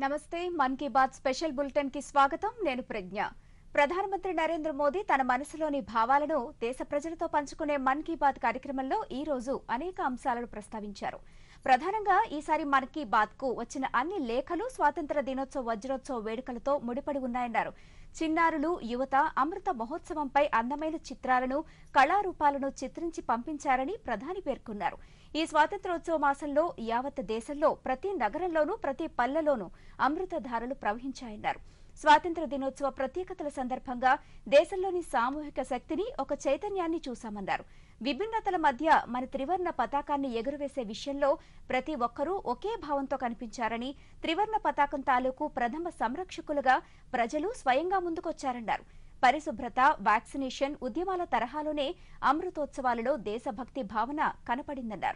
నమస్తే Mann Ki bath special bulletin కి స్వాగతం నేను ప్రజ్ఞ ప్రధానమంత్రి నరేంద్ర మోదీ తన మనసులోని భావాలను దేశ ప్రజలతో పంచుకునే మన్ కీ బాత్ కార్యక్రమంలో ఈ రోజు అనేక అంశాలను ప్రస్తావించారు ప్రధానంగా ఈసారి మన్ కీ బాత్ కు వచ్చిన అన్ని లేఖలు స్వాతంత్ర దినోత్సవ వజ్రోత్సవ వేడుకలతో ముడిపడి ఉన్నాయన్నారు చిన్నారులు యువత అమృత మహోత్సవంపై అందమైన చిత్రాలను కళారూపాలను చిత్రించి పంపించారని ప్రధాని పేర్కొన్నారు ఈ స్వాతంత్రోత్సవ మాసంలో యావత్ దేశంలో ప్రతి నగరంలోనూ ప్రతి పల్లెలోనూ అమృతధారలు ప్రవహించాయన్నారు స్వాతంత్ర దినోత్సవ ప్రత్యేకతల సందర్భంగా దేశంలోని సామూహిక శక్తిని ఒక చైతన్యాన్ని చూశామన్నారు విభిన్నతల మధ్య మన త్రివర్ణ పతాకాన్ని ఎగురవేసే విషయంలో ప్రతి ఒక్కరూ ఒకే భావంతో కనిపించారని త్రివర్ణ పతాకం తాలూకు ప్రథమ సంరక్షకులుగా ప్రజలు స్వయంగా ముందుకొచ్చారన్నారు పరిశుభ్రత వ్యాక్సినేషన్ ఉద్యమాల తరహాలోనే అమృతోత్సవాలలో దేశభక్తి భావన కనపడిందన్నారు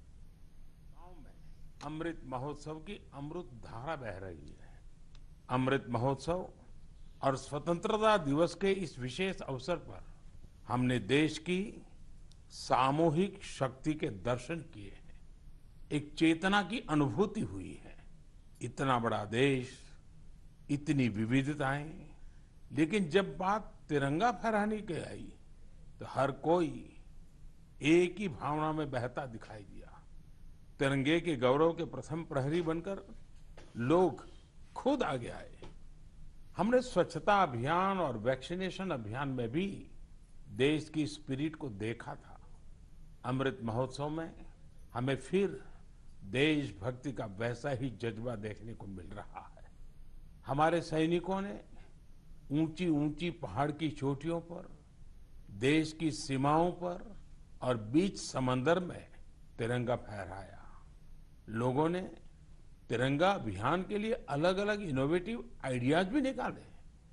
अमृत महोत्सव की अमृत धारा बह रही है अमृत महोत्सव और स्वतंत्रता दिवस के इस विशेष अवसर पर हमने देश की सामूहिक शक्ति के दर्शन किए हैं एक चेतना की अनुभूति हुई है इतना बड़ा देश इतनी विविधताएं लेकिन जब बात तिरंगा फहराने की आई तो हर कोई एक ही भावना में बहता दिखाई दिया तिरंगे के गौरव के प्रथम प्रहरी बनकर लोग खुद आगे आए हमने स्वच्छता अभियान और वैक्सीनेशन अभियान में भी देश की स्पिरिट को देखा था अमृत महोत्सव में हमें फिर देशभक्ति का वैसा ही जज्बा देखने को मिल रहा है हमारे सैनिकों ने ऊंची ऊंची पहाड़ की चोटियों पर देश की सीमाओं पर और बीच समंदर में तिरंगा फहराया लोगों ने तिरंगा अभियान के लिए अलग अलग इनोवेटिव आइडियाज भी निकाले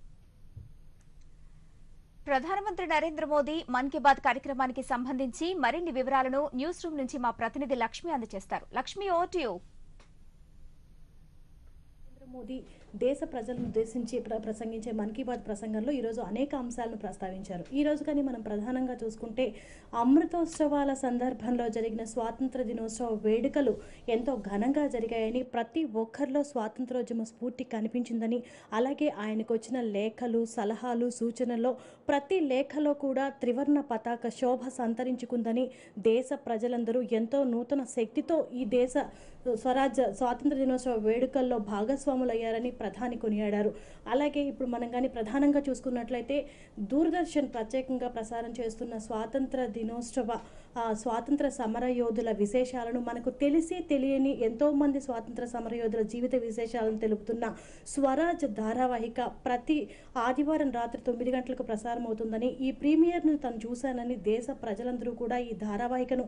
ప్రధానమంత్రి నరేంద్ర మోదీ మన్ కీ బాత్ కార్యక్రమానికి సంబంధించి మరిన్ని వివరాలను న్యూస్ రూమ్ నుంచి మా ప్రతినిధి లక్ష్మి అందజేస్తారు Lakshmi over to you Modi దేశ ప్రజలను ఉద్దేశించి ప్రసంగించే మన్ కీ బాత్ ప్రసంగంలో ఈరోజు అనేక అంశాలను ప్రస్తావించారు ఈ రోజు కానీ మనం ప్రధానంగా చూసుకుంటే అమృతోత్సవాల సందర్భంలో జరిగిన స్వాతంత్ర దినోత్సవ వేడుకలు ఎంతో ఘనంగా జరిగాయని ప్రతి ఒక్కరిలో స్వాతంత్రోద్యమ స్ఫూర్తి కనిపించిందని అలాగే ఆయనకు వచ్చిన లేఖలు సలహాలు సూచనల్లో ప్రతి లేఖలో కూడా త్రివర్ణ పతాక శోభ సంతరించుకుందని దేశ ప్రజలందరూ ఎంతో నూతన శక్తితో ఈ దేశ స్వాతంత్ర దినోత్సవ వేడుకల్లో భాగస్వాములయ్యారని ప్రధాని కొనియాడారు అలాగే ఇప్పుడు మనం కానీ ప్రధానంగా చూసుకున్నట్లయితే దూరదర్శన్ ప్రత్యేకంగా ప్రసారం చేస్తున్న స్వాతంత్ర దినోత్సవ స్వాతంత్ర సమరయోధుల విశేషాలను మనకు తెలిసి తెలియని ఎంతోమంది స్వాతంత్ర సమరయోధుల జీవిత విశేషాలను తెలుపుతున్న స్వరాజ్ ధారావాహిక ప్రతి ఆదివారం రాత్రి 9 గంటలకు ప్రసారం అవుతుందని ఈ ప్రీమియర్ను తను చూశానని దేశ ప్రజలందరూ కూడా ఈ ధారావాహికను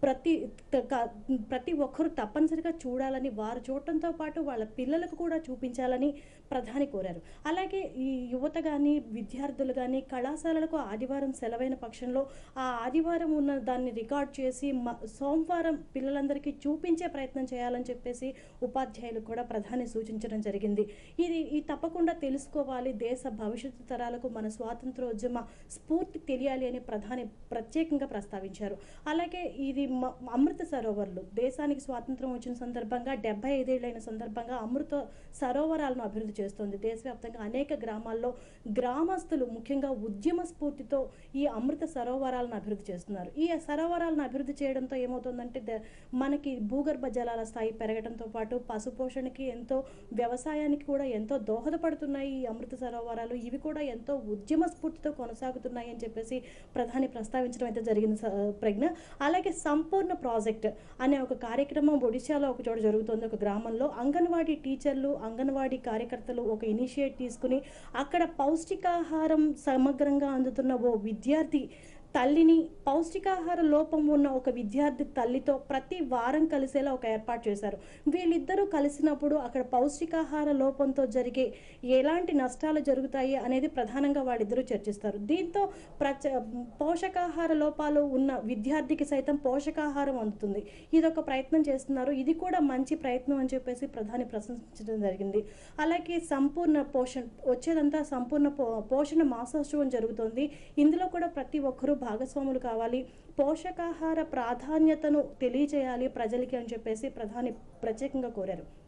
ప్రతి ఒక్కరూ తప్పనిసరిగా చూడాలని వారు చూడటంతో పాటు వాళ్ళ పిల్లలకు కూడా చూపించాలని ప్రధాని కోరారు అలాగే ఈ యువత కానీ విద్యార్థులు కానీ కళాశాలలకు ఆదివారం సెలవైన పక్షంలో ఆ ఆదివారం ఉన్న దాన్ని రికార్డ్ చేసి సోమవారం పిల్లలందరికీ చూపించే ప్రయత్నం చేయాలని చెప్పేసి ఉపాధ్యాయులు కూడా ప్రధాని సూచించడం జరిగింది ఇది తప్పకుండా తెలుసుకోవాలి దేశ భవిష్యత్తు తరాలకు మన స్వాతంత్రోద్యమ స్ఫూర్తి తెలియాలి అని ప్రధాని ప్రత్యేకంగా ప్రస్తావించారు అలాగే ఇది అమృత సరోవర్లు దేశానికి స్వాతంత్రం వచ్చిన సందర్భంగా 75 ఏళ్లైన సందర్భంగా అమృత సరోవరాలను అభివృద్ధి చేస్తోంది దేశవ్యాప్తంగా అనేక గ్రామాల్లో గ్రామస్తులు ముఖ్యంగా ఉద్యమ స్ఫూర్తితో ఈ అమృత సరోవరాలను అభివృద్ధి చేస్తున్నారు ఈ సరోవరాలను అభివృద్ధి చేయడంతో ఏమవుతుందంటే మనకి భూగర్భ జలాల స్థాయి పెరగడంతో పాటు పశుపోషణకి ఎంతో వ్యవసాయానికి కూడా ఎంతో దోహదపడుతున్నాయి ఈ అమృత సరోవరాలు ఇవి కూడా ఎంతో ఉద్యమ స్ఫూర్తితో కొనసాగుతున్నాయి అని చెప్పేసి ప్రధాని ప్రస్తావించడం అయితే జరిగింది ప్రజ్ఞ అలాగే సంపూర్ణ ప్రాజెక్ట్ అనే ఒక కార్యక్రమం ఒడిశాలో ఒక చోట జరుగుతుంది ఒక గ్రామంలో అంగన్వాడీ టీచర్లు అంగన్వాడీ కార్యకర్తలు ఒక ఇనిషియేట్ తీసుకుని అక్కడ పౌష్టికాహారం సమగ్రంగా అందుతున్న ఓ విద్యార్థి తల్లిని పౌష్టికాహార లోపం ఉన్న ఒక విద్యార్థి తల్లితో ప్రతి వారం కలిసేలా ఒక ఏర్పాటు చేశారు వీళ్ళిద్దరూ కలిసినప్పుడు అక్కడ పౌష్టికాహార లోపంతో జరిగే ఎలాంటి నష్టాలు జరుగుతాయి అనేది ప్రధానంగా వాళ్ళిద్దరూ చర్చిస్తారు దీంతో పోషకాహార లోపాలు ఉన్న విద్యార్థికి సైతం పోషకాహారం అందుతుంది ఇదొక ప్రయత్నం చేస్తున్నారు ఇది కూడా మంచి ప్రయత్నం అని చెప్పేసి ప్రధాని ప్రశంసించడం జరిగింది అలాగే సంపూర్ణ పోషణ వచ్చేదంతా సంపూర్ణ పోషణ మాసోత్సవం జరుగుతుంది ఇందులో కూడా ప్రతి ఒక్కరూ భాగస్వాములు కావాలి పోషకాహార ప్రాధాన్యతను తెలియజేయాలి ప్రజలకి అని చెప్పేసి ప్రధాని ప్రత్యేకంగా కోరారు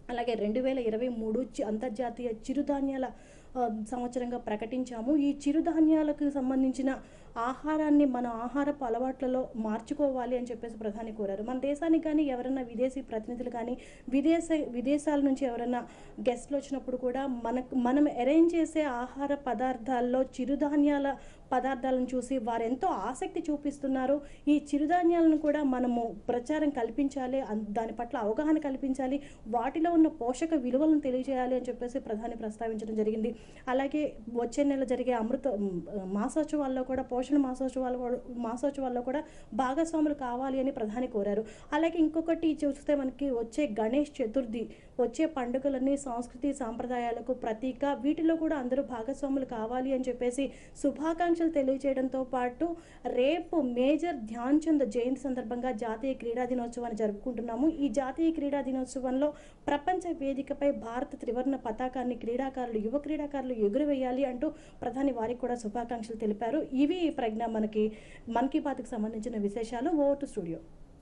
అలాగే 2023 అంతర్జాతీయ చిరుధాన్యాల సంవత్సరంగా ప్రకటించాము. ఈ చిరుధాన్యాలకు సంబంధించిన ఆహారాన్ని మన ఆహారపు అలవాట్లలో మార్చుకోవాలి అని చెప్పేసి ప్రధాని కోరారు. మన దేశానికి కానీ ఎవరైనా విదేశీ ప్రతినిధులు కానీ విదేశాల నుంచి ఎవరైనా గెస్ట్లు వచ్చినప్పుడు కూడా మనం అరేంజ్ చేసే ఆహార పదార్థాల్లో చిరుధాన్యాల పదార్థాలను చూసి వారు ఎంతో ఆసక్తి చూపిస్తున్నారు. ఈ చిరుధాన్యాలను కూడా మనము ప్రచారం కల్పించాలి, దాని పట్ల అవగాహన కల్పించాలి, వాటిలో ఉన్న పోషక విలువలను తెలియజేయాలి అని చెప్పేసి ప్రధాని ప్రస్తావించడం జరిగింది. అలాగే వచ్చే నెల జరిగే అమృత మాసోత్సవాల్లో కూడా పోషణ మాసోత్సవాల్లో కూడా భాగస్వాములు కావాలి అని ప్రధాని కోరారు. అలాగే ఇంకొకటి చూస్తే మనకి వచ్చే గణేష్ చతుర్థి, వచ్చే పండుగలన్నీ సంస్కృతి సాంప్రదాయాలకు ప్రతీక, వీటిలో కూడా అందరూ భాగస్వాములు కావాలి అని చెప్పేసి శుభాకాంక్షలు తెలియజేయడంతో పాటు రేపు మేజర్ ధ్యాన్ చంద్ జయంతి సందర్భంగా జాతీయ క్రీడా దినోత్సవాన్ని జరుపుకుంటున్నాము. ఈ జాతీయ క్రీడా దినోత్సవంలో ప్రపంచ వేదికపై భారత త్రివర్ణ పతాకాన్ని యువ క్రీడాకారులు ఎగురవేయాలి అంటూ ప్రధాని వారికి కూడా శుభాకాంక్షలు తెలిపారు. ఇవి ప్రజ్ఞ మనకి మన్ కీ బాత్కి సంబంధించిన విశేషాలు. Over to studio.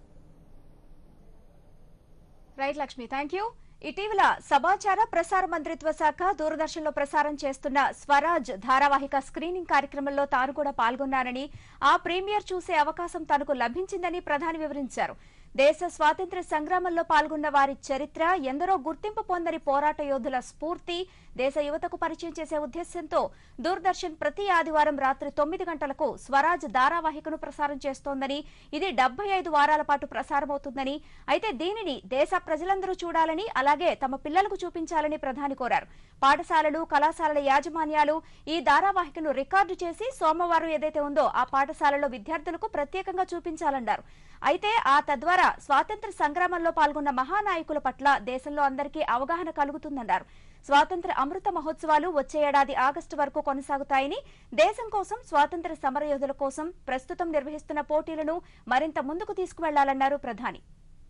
Right Lakshmi, thank you. ఇటీవల సమాచార ప్రసార మంత్రిత్వ శాఖ దూరదర్శన్లో ప్రసారం చేస్తున్న స్వరాజ్ ధారావాహిక స్క్రీనింగ్ కార్యక్రమంలో తాను కూడా పాల్గొన్నానని, ఆ ప్రీమియర్ చూసే అవకాశం తనకు లభించిందని ప్రధాని వివరించారు. దేశ స్వాతంత్ర్య సంగ్రామంలో పాల్గొన్న వారి చరిత్ర, ఎందరో గుర్తింపు పొందని పోరాట యోధుల స్ఫూర్తి దేశ యువతకు పరిచయం చేసే ఉద్దేశంతో దూరదర్శన్ ప్రతి ఆదివారం రాత్రి 9 గంటలకు స్వరాజ్ ధారావాహికను ప్రసారం చేస్తోందని, ఇది 75 వారాల పాటు ప్రసారమవుతుందని, అయితే దీనిని దేశ ప్రజలందరూ చూడాలని, అలాగే తమ పిల్లలకు చూపించాలని ప్రధాని కోరారు. పాఠశాలలు, కళాశాలల యాజమాన్యాలు ఈ ధారావాహికను రికార్డు చేసి సోమవారం ఏదైతే ఉందో ఆ పాఠశాలలో విద్యార్థులకు ప్రత్యేకంగా చూపించాలన్నారు. అయితే తద్వారా స్వాతంత్ర్య సంగ్రామంలో పాల్గొన్న మహానాయకుల పట్ల దేశంలో అందరికీ అవగాహన కలుగుతుందన్నారు. స్వాతంత్ర్య అమృత మహోత్సవాలు వచ్చే ఏడాది ఆగస్టు వరకు కొనసాగుతాయని, దేశం కోసం, స్వాతంత్ర్య సమరయోధుల కోసం ప్రస్తుతం నిర్వహిస్తున్న పోటీలను మరింత ముందుకు తీసుకువెళ్లాలన్నారు ప్రధాని.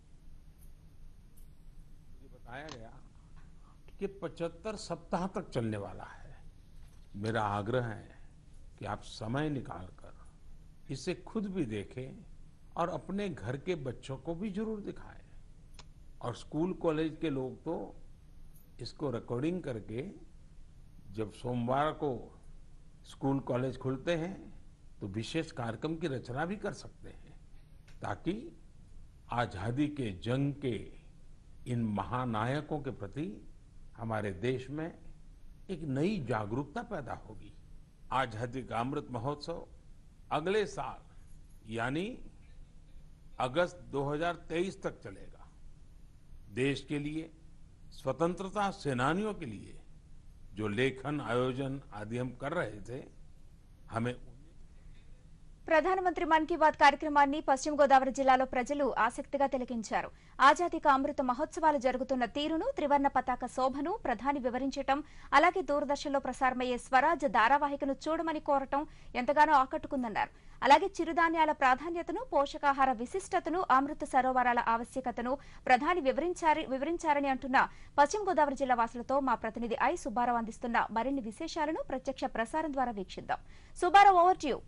कि 75 सप्ताह तक चलने वाला है। मेरा आग्रह है कि आप समय निकालकर इसे खुद भी देखें और अपने घर के बच्चों को भी जरूर दिखाएं। और स्कूल कॉलेज के लोग तो इसको रिकॉर्डिंग करके जब सोमवार को स्कूल कॉलेज खुलते हैं तो विशेष कार्यक्रम की रचना भी कर सकते हैं, ताकि आजादी के जंग के इन महानायकों के प्रति हमारे देश में एक नई जागरूकता पैदा होगी। आजादी का अमृत महोत्सव अगले साल यानी अगस्त 2023 तक चलेगा। देश के लिए, स्वतंत्रता सेनानियों के लिए जो लेखन, आयोजन आदि हम कर रहे थे, हमें ప్రధానమంత్రి మన్ కీ బాత్ కార్యక్రమాన్ని పశ్చిమ గోదావరి జిల్లాలో ప్రజలు ఆసక్తిగా తిలకించారు. ఆజాదీ కా అమృత మహోత్సవాలు జరుగుతున్న తీరును, త్రివర్ణ పతాక శోభను ప్రధాని వివరించడం, అలాగే దూరదర్శన్లో ప్రసారమయ్యే స్వరాజ్ ధారావాహికను చూడమని కోరటం ఎంతగానో ఆకట్టుకుందన్నారు. అలాగే చిరుధాన్యాల ప్రాధాన్యతను, పోషకాహార విశిష్టతను, అమృత సరోవరాల ఆవశ్యకతను ప్రధాని వివరించారని అంటున్న పశ్చిమ గోదావరి జిల్లా వాసులతో మా ప్రతినిధి ఐ సుబ్బారావు అందిస్తున్న మరిన్ని విశేషాలను ప్రత్యక్ష ప్రసారం ద్వారా వీక్షిద్దాం. Subbarao, over to you.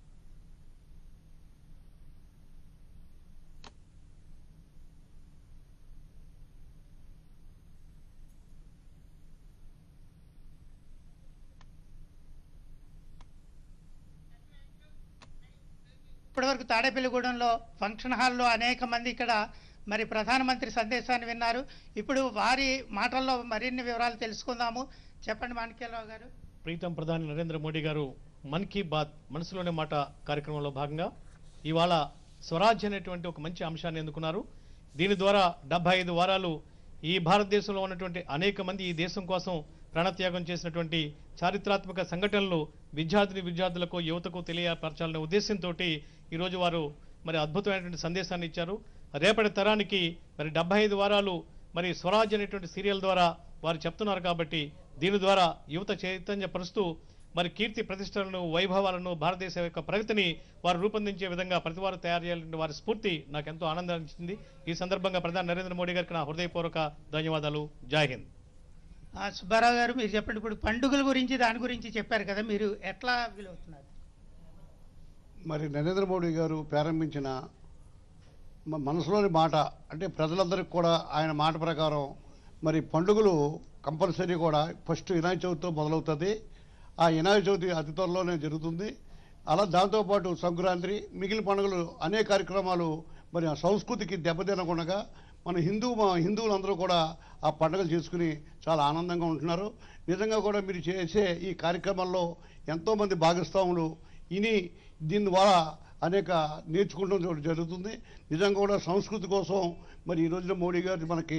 ఇప్పటివరకు తాడేపల్లిగూడెంలో ఫంక్షన్ హాల్లో అనేక మంది ఇక్కడ మరి ప్రధానమంత్రి సందేశాన్ని విన్నారు. ఇప్పుడు వారి మాటల్లో మరిన్ని వివరాలు తెలుసుకుందాము. చెప్పండి మాణిక్యరావు గారు. ప్రీతం ప్రధాని నరేంద్ర మోడీ గారు మన్ కీ బాత్ మనసులోనే మాట కార్యక్రమంలో భాగంగా ఇవాళ స్వరాజ్ అనేటువంటి ఒక మంచి అంశాన్ని ఎన్నుకున్నారు. దీని ద్వారా 75 వారాలు ఈ భారతదేశంలో ఉన్నటువంటి అనేక మంది ఈ దేశం కోసం ప్రాణత్యాగం చేసినటువంటి చారిత్రాత్మక సంఘటనలు విద్యార్థులకు, యువతకు తెలియపరచాలనే ఉద్దేశంతో ఈరోజు వారు మరి అద్భుతమైనటువంటి సందేశాన్ని ఇచ్చారు. రేపటి తరానికి మరి 75 వారాలు మరి స్వరాజ్ అనేటువంటి సీరియల్ ద్వారా వారు చెప్తున్నారు. కాబట్టి దీని ద్వారా యువత చైతన్యపరుస్తూ మరి కీర్తి ప్రతిష్టలను, వైభవాలను, భారతదేశ యొక్క ప్రగతిని వారు రూపొందించే విధంగా ప్రతివారు తయారు చేయాలంటే వారి స్ఫూర్తి నాకు ఎంతో ఆనందాన్ని ఇచ్చింది. ఈ సందర్భంగా ప్రధాని నరేంద్ర మోడీ గారికి నా హృదయపూర్వక ధన్యవాదాలు. జై హింద్. సుబ్బారావు గారు, మీరు చెప్పండి. ఇప్పుడు పండుగల గురించి, దాని గురించి చెప్పారు కదా, మీరు ఎట్లా ఫీల్ అవుతున్నారు? మరి నరేంద్ర మోడీ గారు ప్రారంభించిన మనసులోని మాట అంటే ప్రజలందరికీ కూడా ఆయన మాట ప్రకారం మరి పండుగలు కంపల్సరీ కూడా ఫస్ట్ వినాయక చవితితో మొదలవుతుంది. ఆ వినాయక చవితి అతి త్వరలోనే జరుగుతుంది. అలా దాంతోపాటు సంక్రాంతి, మిగిలిన పండుగలు అనేక కార్యక్రమాలు మరి ఆ సంస్కృతికి దెబ్బతినకుండా మన హిందువులందరూ కూడా ఆ పండుగలు చేసుకుని చాలా ఆనందంగా ఉంటున్నారు. నిజంగా కూడా మీరు చేసే ఈ కార్యక్రమాల్లో ఎంతోమంది భాగస్వాములు దీని ద్వారా అనేక నేర్చుకుంటం జరుగుతుంది. నిజంగా కూడా సంస్కృతి కోసం మరి ఈ రోజున మోడీ గారు మనకి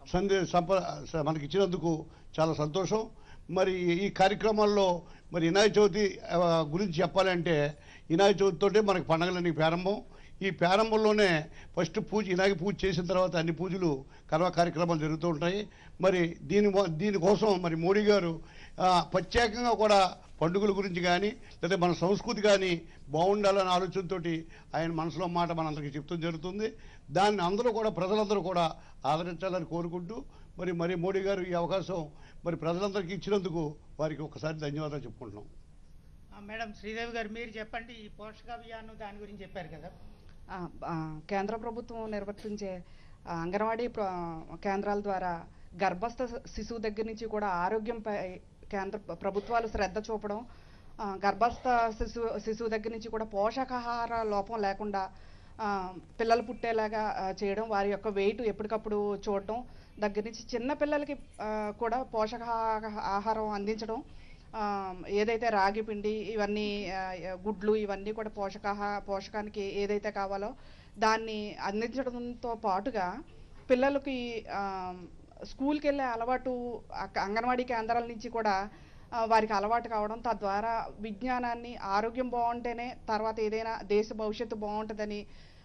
మనకి ఇచ్చినందుకు చాలా సంతోషం. మరి ఈ కార్యక్రమాల్లో మరి వినాయక చవితి గురించి చెప్పాలంటే వినాయక చవితితోటే మనకి పండుగలన్నీ ప్రారంభం. ఈ ప్రారంభంలోనే ఫస్ట్ వినాయక పూజ చేసిన తర్వాత అన్ని పూజలు కార్యక్రమాలు జరుగుతూ ఉంటాయి. మరి దీనికోసం మరి మోడీ గారు ప్రత్యేకంగా కూడా పండుగల గురించి కానీ లేదా మన సంస్కృతి కానీ బాగుండాలనే ఆలోచనతో ఆయన మనసులో మాట మనందరికీ చెప్తూ జరుగుతుంది. దాన్ని అందరూ కూడా ప్రజలందరూ కూడా ఆదరించాలని కోరుకుంటూ మరి మోడీ గారు ఈ అవకాశం మరి ప్రజలందరికీ ఇచ్చినందుకు వారికి ఒకసారి ధన్యవాదాలు చెప్పుకుంటున్నాం. మేడం శ్రీదేవి గారు మీరు చెప్పండి, ఈ పోషకాభియాన్ దాని గురించి చెప్పారు కదా. కేంద్ర ప్రభుత్వం నిర్వర్తించే అంగన్వాడీ కేంద్రాల ద్వారా గర్భస్థ శిశువు దగ్గర నుంచి కూడా ఆరోగ్యంపై కేంద్ర ప్రభుత్వాలు శ్రద్ధ చూపడం, గర్భస్థ శిశువు దగ్గర నుంచి కూడా పోషకాహార లోపం లేకుండా పిల్లలు పుట్టేలాగా చేయడం, వారి యొక్క వెయిట్ ఎప్పటికప్పుడు చూడడం, దగ్గర నుంచి చిన్న పిల్లలకి కూడా ఆహారం అందించడం, ఏదైతే రాగి పిండి ఇవన్నీ గుడ్లు ఇవన్నీ కూడా పోషకానికి ఏదైతే కావాలో దాన్ని అందించడంతో పాటుగా పిల్లలకి స్కూల్కి వెళ్ళే అలవాటు అంగన్వాడీ కేంద్రాల నుంచి కూడా వారికి అలవాటు కావడం, తద్వారా విజ్ఞానాన్ని ఆరోగ్యం బాగుంటేనే తర్వాత ఏదైనా దేశ భవిష్యత్తు బాగుంటుందని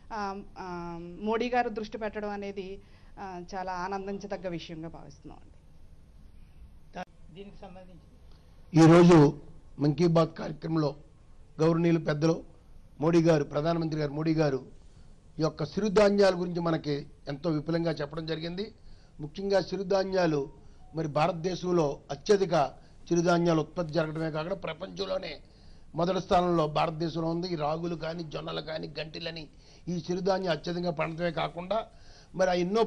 మోడీ గారు దృష్టి పెట్టడం అనేది చాలా ఆనందించదగ్గ విషయంగా భావిస్తున్నాం అండి. దీనికి సంబంధించి ఈరోజు మన్ కీ బాత్ కార్యక్రమంలో గౌరవనీయులు పెద్దలు మోడీ గారు, ప్రధానమంత్రి గారు మోడీ గారు ఈ యొక్క సిరుధాన్యాల గురించి మనకి ఎంతో విపులంగా చెప్పడం జరిగింది. ముఖ్యంగా సిరుధాన్యాలు మరి భారతదేశంలో అత్యధిక చిరుధాన్యాలు ఉత్పత్తి జరగడమే కాకుండా ప్రపంచంలోనే మొదటి స్థానంలో భారతదేశంలో ఉంది. ఈ రాగులు కానీ జొన్నలు కానీ గంటిలని ఈ చిరుధాన్యం అత్యధికంగా పండటమే కాకుండా మరి ఎన్నో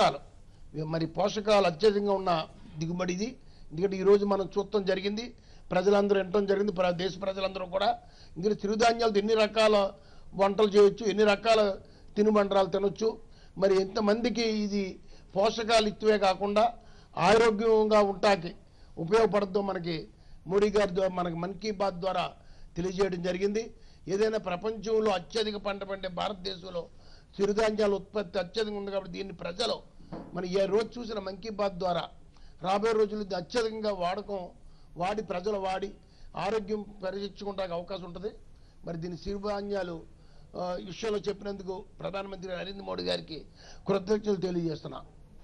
పోషకాలు అత్యధికంగా ఉన్న దిగుబడి ఇది. ఎందుకంటే ఈరోజు మనం చూడటం జరిగింది, ప్రజలందరూ వినటం జరిగింది, దేశ ప్రజలందరూ కూడా ఇంకా చిరుధాన్యాలతో ఎన్ని రకాల వంటలు చేయొచ్చు, ఎన్ని రకాల తినుబండరాలు తినొచ్చు, మరి ఎంతమందికి ఇది పోషకాలు ఇచ్చే కాకుండా ఆరోగ్యంగా ఉంటాకి ఉపయోగపడద్దో మనకి మోడీ గారి ద్వారా మనకి మన్ కీ బాత్ ద్వారా తెలియజేయడం జరిగింది. ఏదైనా ప్రపంచంలో అత్యధిక పంట పండే భారతదేశంలో చిరుధాన్యాల ఉత్పత్తి అత్యధికంగా ఉంది కాబట్టి దీన్ని ప్రజలు మన ఏ రోజు చూసిన మన్ కీ బాత్ ద్వారా రాబోయే రోజులు అత్యధికంగా ప్రజలు వాడి ఆరోగ్యం పరిరక్షించుకోవడానికి అవకాశం ఉంటుంది. మరి దీని సిరుధాన్యాలు విషయంలో చెప్పినందుకు ప్రధానమంత్రి నరేంద్ర మోడీ గారికి కృతజ్ఞతలు తెలియజేస్తున్నా.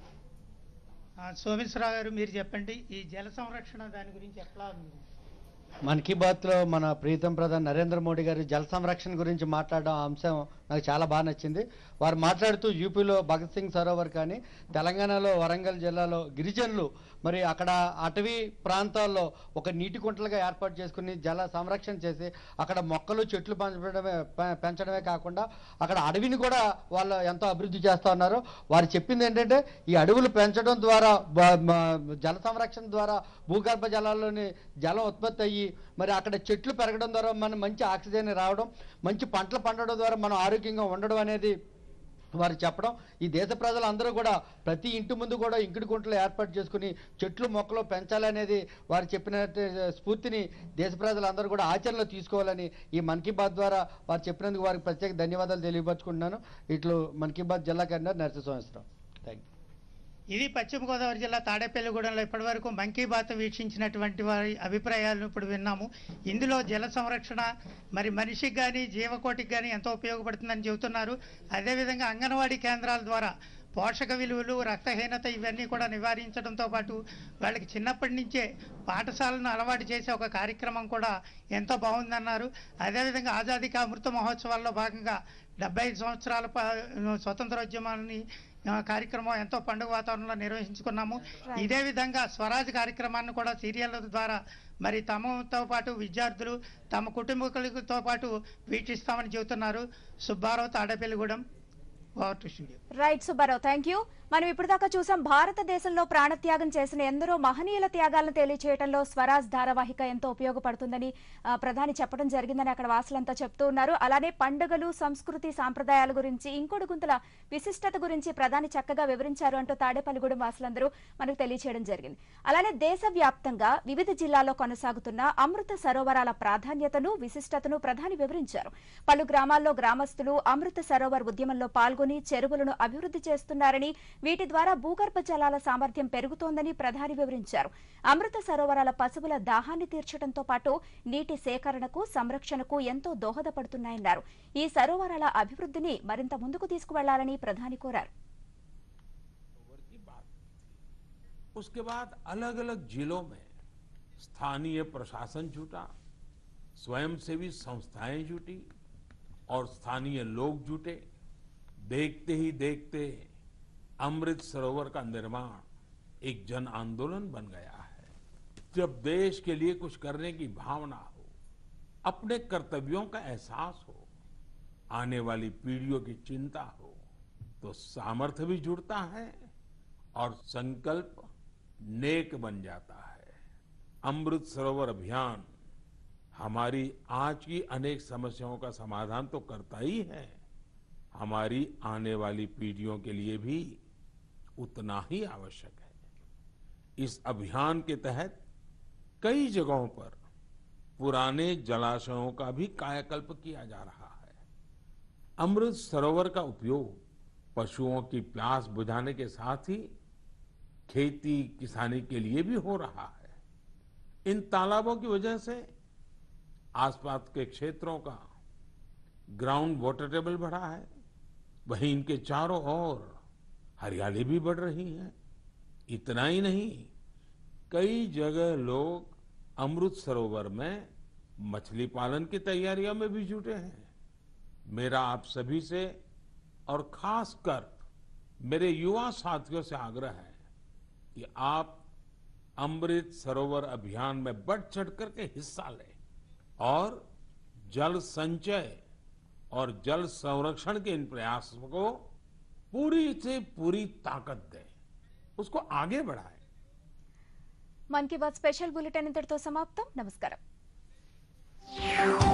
సోమేశ్వరరావు గారు మీరు చెప్పండి, ఈ జల సంరక్షణ దాని గురించి ఎట్లా ఉంది? మన్ కీ బాత్లో మన ప్రీతం ప్రధాని నరేంద్ర మోడీ గారు జల సంరక్షణ గురించి మాట్లాడడం అంశం నాకు చాలా బాగా నచ్చింది. వారు మాట్లాడుతూ యూపీలో భగత్ సింగ్ సరోవర్ కానీ తెలంగాణలో వరంగల్ జిల్లాలో గిరిజనులు మరి అక్కడ అటవీ ప్రాంతాల్లో ఒక నీటి కుంటలుగా ఏర్పాటు చేసుకుని జల సంరక్షణ చేసి అక్కడ మొక్కలు చెట్లు పెంచడమే కాకుండా అక్కడ అడవిని కూడా వాళ్ళు ఎంతో అభివృద్ధి చేస్తూ ఉన్నారు. వారు చెప్పింది ఏంటంటే ఈ అడవులు పెంచడం ద్వారా జల సంరక్షణ ద్వారా భూగర్భ జలాల్లోని జలం ఉత్పత్తి అయ్యి మరి అక్కడ చెట్లు పెరగడం ద్వారా మనం మంచి ఆక్సిజన్ రావడం, మంచి పంటలు పండడం ద్వారా మనం ఆరోగ్యంగా ఉండడం అనేది వారు చెప్పడం. ఈ దేశ ప్రజలందరూ కూడా ప్రతి ఇంటి ముందు కూడా ఇంకుడు గుంటలు ఏర్పాటు చేసుకుని చెట్లు మొక్కలు పెంచాలనేది వారు చెప్పిన స్ఫూర్తిని దేశ ప్రజలందరూ కూడా ఆచరణలో తీసుకోవాలని ఈ మన్ కీ బాత్ ద్వారా వారు చెప్పినందుకు వారికి ప్రత్యేక ధన్యవాదాలు తెలియపరుచుకుంటున్నాను. ఇట్లు మన్ కీ బాత్ జిల్లా కన్వీనర్ నరసింహరావు. Thank you. ఇది పశ్చిమ గోదావరి జిల్లా తాడేపల్లిగూడెంలో ఇప్పటివరకు మన్ కీ బాత్ వీక్షించినటువంటి వారి అభిప్రాయాలను ఇప్పుడు విన్నాము. ఇందులో జల సంరక్షణ మరి మనిషికి కానీ జీవకోటికి కానీ ఎంతో ఉపయోగపడుతుందని చెబుతున్నారు. అదేవిధంగా అంగన్వాడీ కేంద్రాల ద్వారా పోషక విలువలు, రక్తహీనత ఇవన్నీ కూడా నివారించడంతో పాటు వాళ్ళకి చిన్నప్పటి నుంచే పాఠశాలను అలవాటు చేసే ఒక కార్యక్రమం కూడా ఎంతో బాగుందన్నారు. అదేవిధంగా ఆజాదీ కా అమృత మహోత్సవాల్లో భాగంగా 75 సంవత్సరాల స్వతంత్రోద్యమాన్ని కార్యక్రమం ఎంతో పండుగ వాతావరణంలో నిర్వహించుకున్నాము. ఇదే విధంగా స్వరాజ్ కార్యక్రమాన్ని కూడా సీరియళ్ల ద్వారా మరి తమతో పాటు విద్యార్థులు తమ కుటుంబీకులతో పాటు వీక్షిస్తామని చెబుతున్నారు. Subbarao, Tadepalligudem. Right Subbarao, thank you. మనం ఇప్పటిదాకా చూసాం భారతదేశంలో ప్రాణత్యాగం చేసిన ఎందరో మహనీయుల త్యాగాలను తెలియచేయడంలో స్వరాజ్ ధారావాహిక ఎంతో ఉపయోగపడుతుందని ప్రధాని చెప్పడం జరిగిందని అక్కడ వాసులంతా చెప్తూ ఉన్నారు. అలానే పండుగలు, సంస్కృతి, సాంప్రదాయాల గురించి, ఇంకొడు గుంతల విశిష్టత గురించి ప్రధాని చక్కగా వివరించారు అంటూ తాడేపల్లిగూడెం వాసులందరూ మనకు తెలియచేయడం జరిగింది. అలానే దేశవ్యాప్తంగా వివిధ జిల్లాల్లో కొనసాగుతున్న అమృత సరోవరాల ప్రాధాన్యతను, విశిష్టతను ప్రధాని వివరించారు. పలు గ్రామాల్లో గ్రామస్తులు అమృత సరోవర్ ఉద్యమంలో పాల్గొని చెరువులను అభివృద్ధి చేస్తున్నారని, వీటి ద్వారా భూగర్భ జలాల సామర్థ్యం పెరుగుతోందని ప్రధాని వివరించారు. అమృత సరోవరాల పశువుల దాహాన్ని తీర్చడంతో పాటు నీటి సేకరణకు, సంరక్షణకు ఎంతో దోహదపడుతున్నాయన్నారు. ఈ సరోవరాల అభివృద్ధిని మరింత ముందుకు తీసుకువెళ్లాలని ప్రధాని కోరారు. उसके बाद अलग अलग जिलों में स्थानीय प्रशासन जुटा, स्वयंसेवी संस्थाएं जुटी और स्थानीय लोग जुटे। देखते ही देखते अमृत सरोवर का निर्माण एक जन आंदोलन बन गया है। जब देश के लिए कुछ करने की भावना हो, अपने कर्तव्यों का एहसास हो, आने वाली पीढ़ियों की चिंता हो, तो सामर्थ्य भी जुड़ता है और संकल्प नेक बन जाता है। अमृत सरोवर अभियान हमारी आज की अनेक समस्याओं का समाधान तो करता ही है, हमारी आने वाली पीढ़ियों के लिए भी उतना ही आवश्यक है। इस अभियान के तहत कई जगहों पर पुराने जलाशयों का भी कायाकल्प किया जा रहा है। अमृत सरोवर का उपयोग पशुओं की प्यास बुझाने के साथ ही खेती किसानी के लिए भी हो रहा है। इन तालाबों की वजह से आसपास के क्षेत्रों का ग्राउंड वाटर टेबल बढ़ा है, वहीं इनके चारों ओर हरियाली भी बढ़ रही है। इतना ही नहीं, कई जगह लोग अमृत सरोवर में मछली पालन की तैयारियों में भी जुटे हैं। मेरा आप सभी से और खासकर मेरे युवा साथियों से आग्रह है कि आप अमृत सरोवर अभियान में बढ़ चढ़ करके हिस्सा लें और जल संचय और जल संरक्षण के इन प्रयासों को पूरी से पूरी ताकत दें, उसको आगे बढ़ाएं। मन की बात स्पेशल बुलेटिन इंतటితో సమాప్తం. నమస్కారం.